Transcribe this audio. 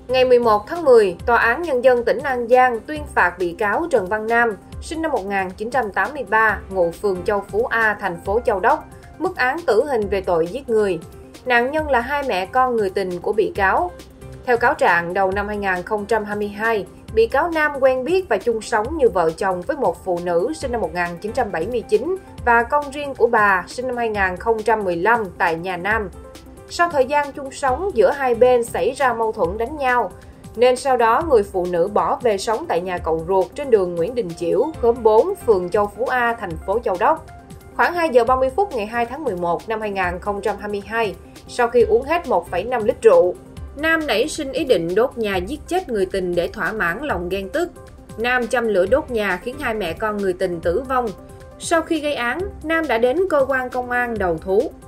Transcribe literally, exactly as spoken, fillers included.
Ngày mười một tháng mười, Tòa án Nhân dân tỉnh An Giang tuyên phạt bị cáo Trần Văn Nam, sinh năm một nghìn chín trăm tám mươi ba, ngụ phường Châu Phú A, thành phố Châu Đốc, mức án tử hình về tội giết người. Nạn nhân là hai mẹ con người tình của bị cáo. Theo cáo trạng, đầu năm hai nghìn không trăm hai mươi hai, bị cáo Nam quen biết và chung sống như vợ chồng với một phụ nữ sinh năm một nghìn chín trăm bảy mươi chín và con riêng của bà sinh năm hai nghìn không trăm mười lăm tại nhà Nam. Sau thời gian chung sống, giữa hai bên xảy ra mâu thuẫn đánh nhau, nên sau đó người phụ nữ bỏ về sống tại nhà cậu ruột trên đường Nguyễn Đình Chiểu, khóm bốn, phường Châu Phú A, thành phố Châu Đốc. Khoảng hai giờ ba mươi phút ngày hai tháng mười một năm hai nghìn không trăm hai mươi hai, sau khi uống hết một phẩy năm lít rượu, Nam nảy sinh ý định đốt nhà giết chết người tình để thỏa mãn lòng ghen tức. Nam châm lửa đốt nhà khiến hai mẹ con người tình tử vong. Sau khi gây án, Nam đã đến cơ quan công an đầu thú.